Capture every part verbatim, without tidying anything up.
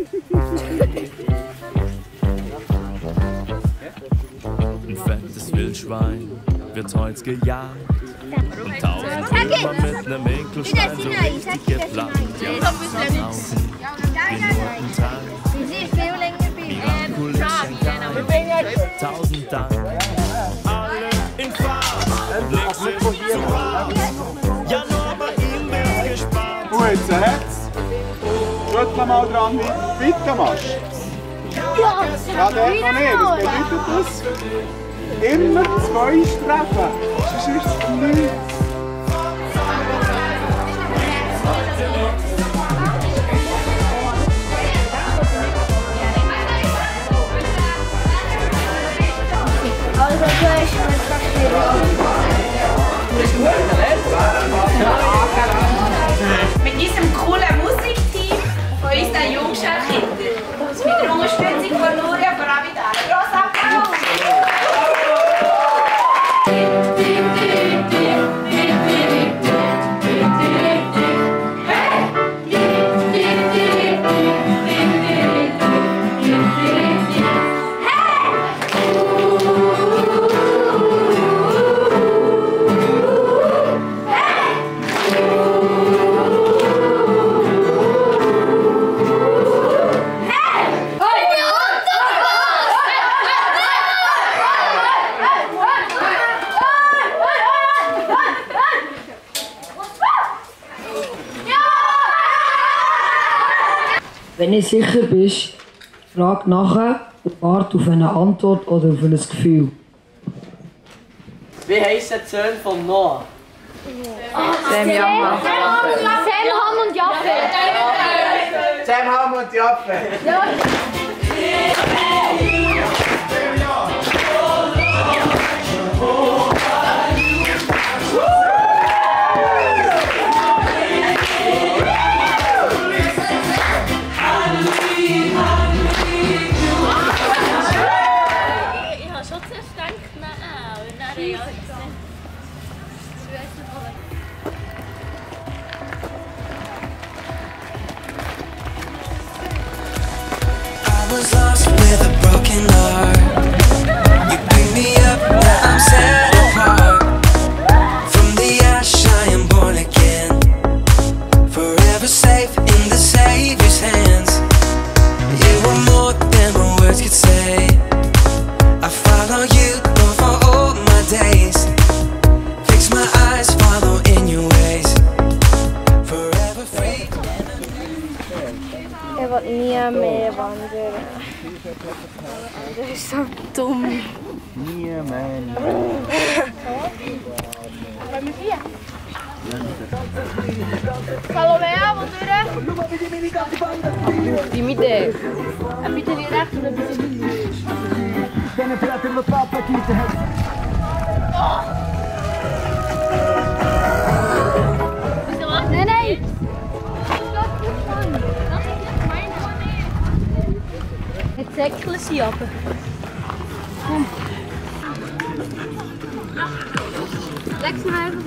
Ein fettes Wildschwein wird heute gejagt. Und tausend Römer mit nem Winkelstein so richtig geplant. Ja, das ist draußen, den roten Tag. Miraculous Schenkein, tausend Dank. Alle in Fahrt, nix ist zu warm. Ja, nur bei ihm wird gespart. Gut, so Herz. Schüttel mal dran, wie du weitermachst. Ja, Ja, der kann nicht. Was bedeutet das? Immer zwei treffen. Sonst ist es nichts. Also, du hast mit diesem coolen Musikteam von unseren Jungschulkindern. Mit der Unterstützung von Nuria von Avidal. Gross Applaus! Wenn du sicher bist, frag nachher und warte auf eine Antwort oder auf ein Gefühl. Wie heissen die Söhne von Noah? Sam, Ham und Jaffe. Sam, Ham und Jaffe. I was lost with a broken heart. You picked me up, now I'm set apart. From the ash I am born again, forever safe in the Savior's hands. You were more than my words could say. I follow you, Lord, for all my days. Fix my eyes, follow in your ways. Forever free. Ich will nie mehr wandern. Das ist so dumm. Nie mehr. Wollen wir vier? Salomea, wo durch? Die Mitte. Ein bisschen die rechts und ein bisschen links. Nein, nein! Jetzt säckeln sie aber. Komm. sechseinhalb.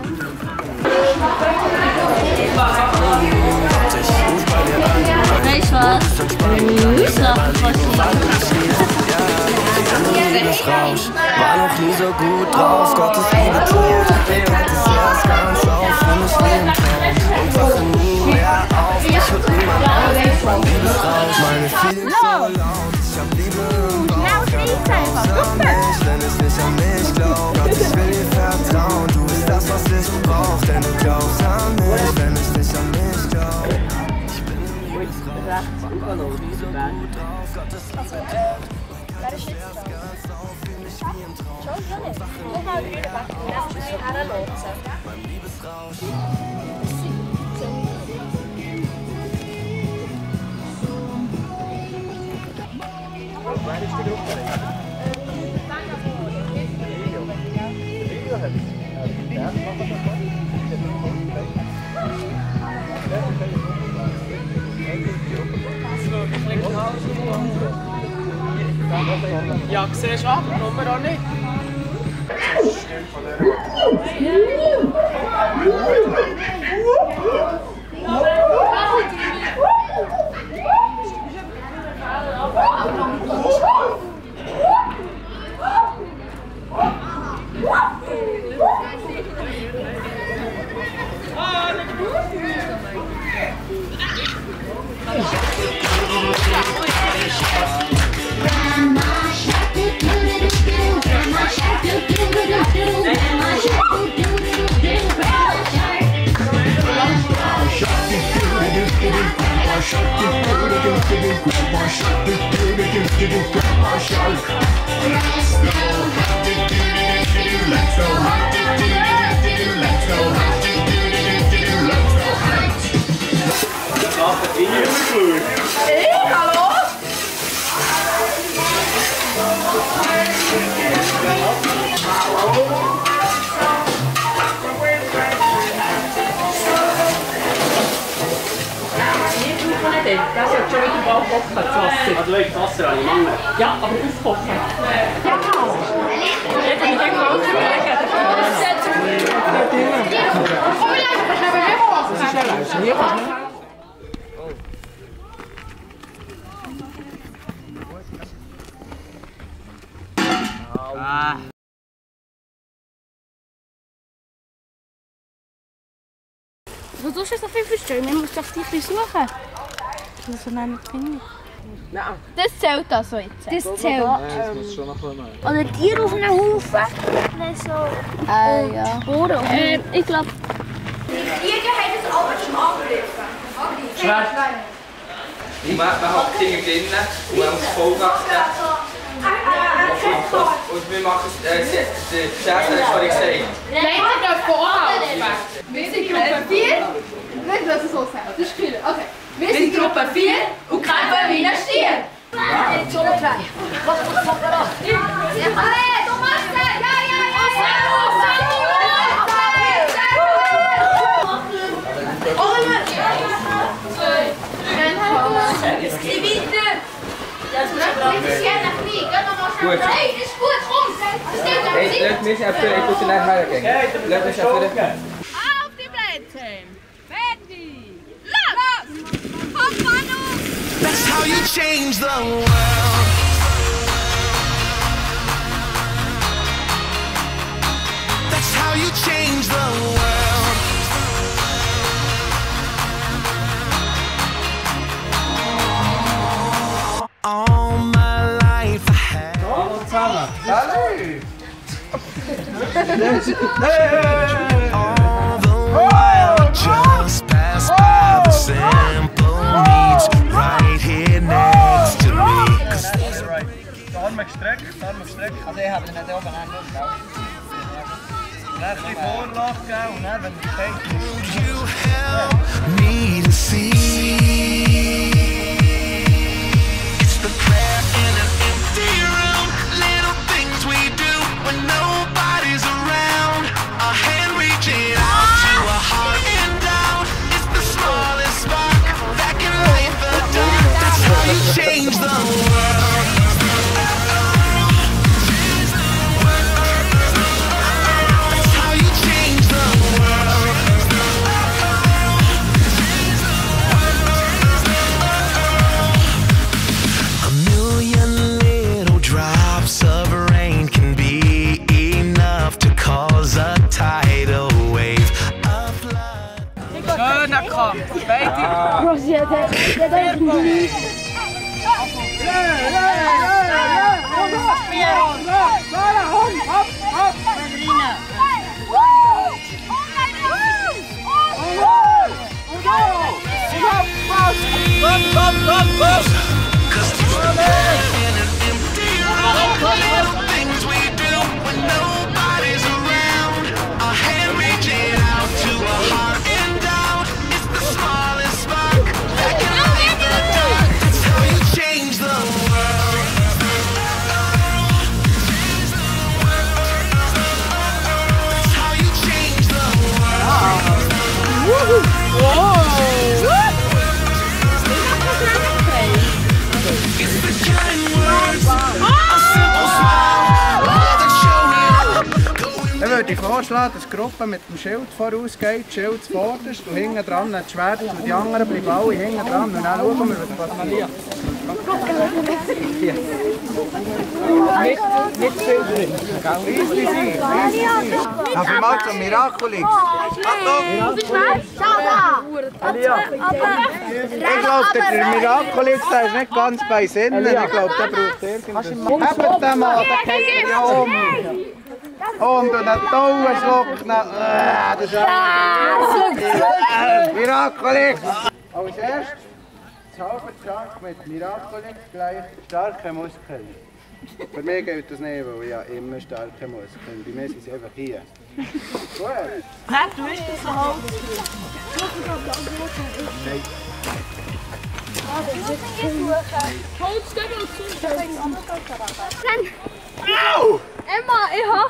Weißt du was? Auslachen Rausch, war noch nie so gut drauf. Gottes Liebe tut, hält es erst ganz auf. Nimm mich wie ein Traum und wache nie mehr auf. Ich hör niemand auf, mein Liebesrausch. Meine Feelings so laut, ich hab Liebe im Bauch. Glaub an mich, wenn es nicht an mich glaubt. Gott, ich will dir vertrauen, du bist das, was ich brauch. Denn du glaubst an mich, wenn ich nicht an mich glaub. Ich bin im Liebesrausch, war noch nie so gut drauf. Gottes Liebe tut. Wer ist jetzt dran? Schon, ja nicht. Ich habe einen grünen Backen, den darfst du mir herlotsen. Wer ist die Gruppe? Ja, siehst du ab, Nummer auch nicht. Das hat schon wieder bald kochen, das Wasser. Also wirklich Wasser an die Mangel? Ja, aber auskochen. Ja, genau. Jetzt habe ich den Kalt überlegen. Das ist ja leise. Hier kannst du nicht. Ah. Wo tust du so viel verstehen? Man muss doch dich suchen. Das ist nicht finden. Nein. Das zählt also jetzt. Das zählt. Ja, das muss schon noch ein bisschen. Oder Tiere auf einem Haufen. Nicht so. Äh, ja. Spuren. Äh, ich glaube. Die Tiere haben es aber schon angegriffen. Schwer. Und man, man hat Dinge drinnen und man muss Vollgas geben. Und wir machen es, äh, der Chef hat es vorhin gesagt. Leiter darf vorhalten. Wir sind Gruppe vier. Nicht, dass es so sagt. Das ist cool. Okay. Wir sind Gruppe vier und kämpfen wie ein Stier. Jetzt schon mal zwei. Was muss man da? Hey, du machst es! Ja, ja, ja! Sie weiter! Das ist ja nach mir. Geh nochmal schnell. Hey, das ist gut, komm! Das geht nach Hey, lass mich einfach, ich muss dir nachher gehen. Lass mich einfach. Auf die Plätze! Fertig! Los! Komm, Manu! That's how you change the world. That's how you change the world. All my life I had. Hallo zusammen. Hallo. All the while just pass by the simple needs right here next to me. 'Cause Die Arme gestreckt, die Arme gestreckt. Also ich habe nicht oben angeschaut. Dann ein bisschen Vorlauf geben und dann, wenn du fällst, you help me to see. It's the prayer in an empty room. Little things we do when nobody's around. A hand reaching out to a heart in doubt. It's the smallest spark that can light the dark. That's how you change the world. That's how you change the world. A million little drops of rain can be enough to cause a tidal wave. A flood. Schöner Kampf. Beide. Cause it's the prayer in an empty room. Little things we do when nobody's around. A hand reaching out to a heart in doubt. It's the smallest spark that can light the dark. That's how you change the world. That's how you change the world. It's the kind words, a simple smile, more than showing up. Dann würde ich vorschlagen, dass die Gruppe mit dem Schild vorausgeht, das Schild zuvorderst, du hinten dran das Schwert und die anderen bleiben alle hinten dran und dann schauen wir, was passiert. Hier. Nicht, nicht Schild drin. Riesli sein, riesli sein. Also mal zum Miraculix. Achtung! Ich glaube, der Miraculix der ist nicht ganz bei Sinnen. Ich glaube, der braucht irgendwas. Hebt den mal, der geht ja um. Und einen tollen Schluck. Äh, das ist ja... Miraculix! Als erstes Zaubertrank mit Miraculix gleich starke Muskeln. Für mich gilt das nicht, weil ich ja immer starke Muskeln. Bei mir sind sie einfach hier. Gut. Hä, du bist das so Holz? Nein. Au! Emma, ich hab...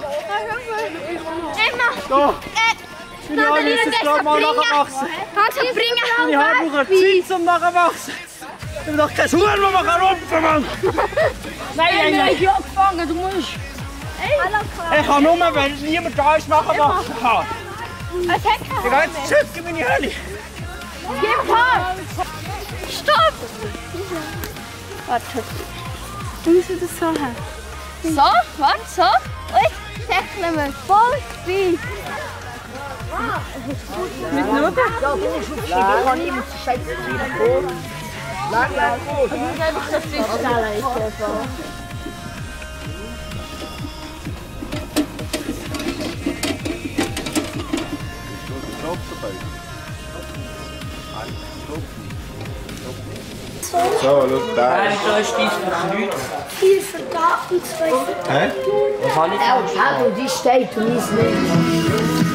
Emma! Da! Meine Haare müssen gerade mal nachwachsen. Kannst du bringen? Meine Haare brauchen Zeit zum Nachwachsen. Ich habe doch kein Huhn, das man rumpfen kann. Nein, nein, nein. Ich habe gefangen, du musst... Ich kann nur, wenn niemand da ist, nachwachsen kann. Es hat keine Ich gehe jetzt zurück in meine Höhle. Gib Haar! Stopp! Warte. Du musst das so haben. So? Warte, so? Und säckeln wir voll rein. Mit Nudeln? Ja, du schubst ihn. Ich kann niemand zu scheiße rein. Lang, lang, gut. Ich muss einfach das Fisch stellen. So, schau da. Nein, da ist dies verknüht. Viel für Garten, zwei für Hä? Was habe ich Ja, schau, die steht und ist nicht.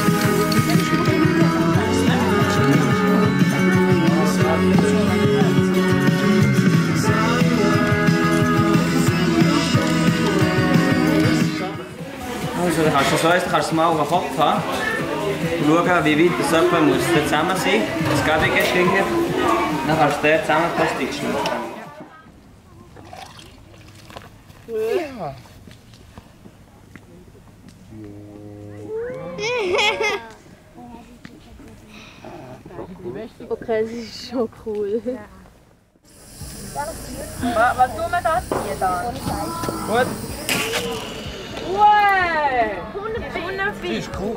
Also, dann kannst du so, dann kannst du mal auf den Kopf haben. Schauen, wie weit das jemand muss zusammen sein. Das Gäbige ist hinter. Dann kannst du dort zusammen Plastik schneiden. Ja. Okay, das ist schon cool. Was, was tun wir da hier dann? Gut. Wow! Hundefisch! Das ist cool.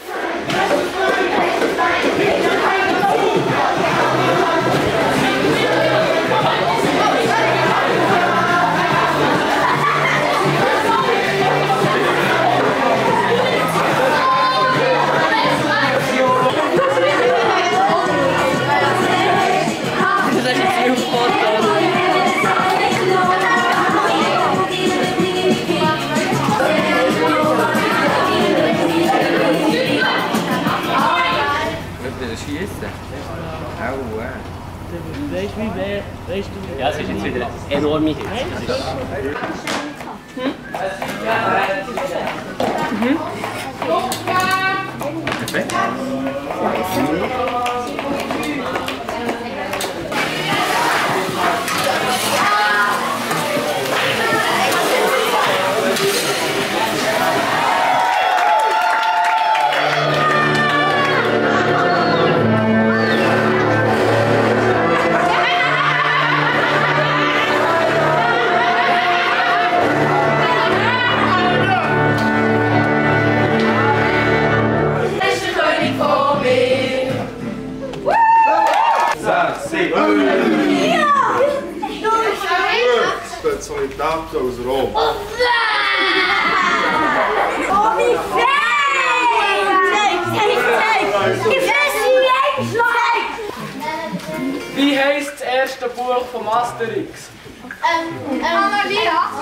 Weißt du, wie wer? Weißt du? Ja, es ist jetzt wieder enorme Hitze. Hm? Mhm. Perfekt. Solidarität aus Rom. Oh, wie fein! Zeig, zeig, zeig! Ich will sie längst. Wie heisst das erste Buch von Asterix? Ähm, ähm, Annalia?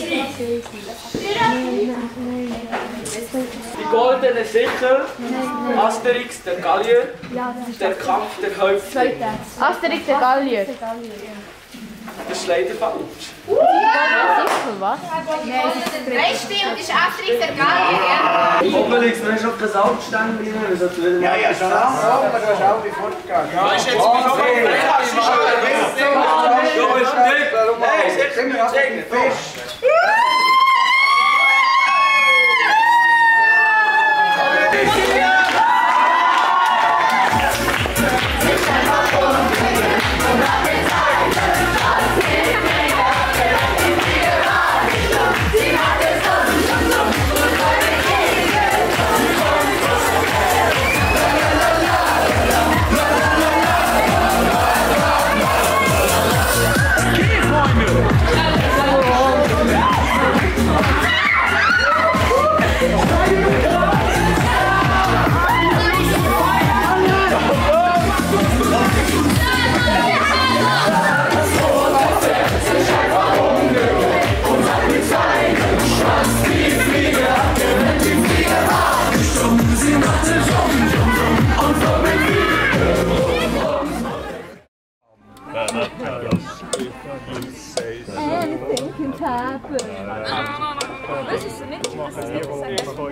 Die goldene Sichel, Asterix der Gallier, der Kampf der Häuptlinge. Asterix der Gallier. Das ist leider falsch. Was? Nein, stimmt, das ist Asterix der Gallier, ja? Obelix, du hast auf den Salzstand drin. Ja, ja, schon lange, aber du hast alle fortgegangen. Ja, ist jetzt mein Kopf. Du bist nicht. Nein, ist echt nicht. Fisch. Freunde! Anything can happen. Was ist nicht? Was ist das?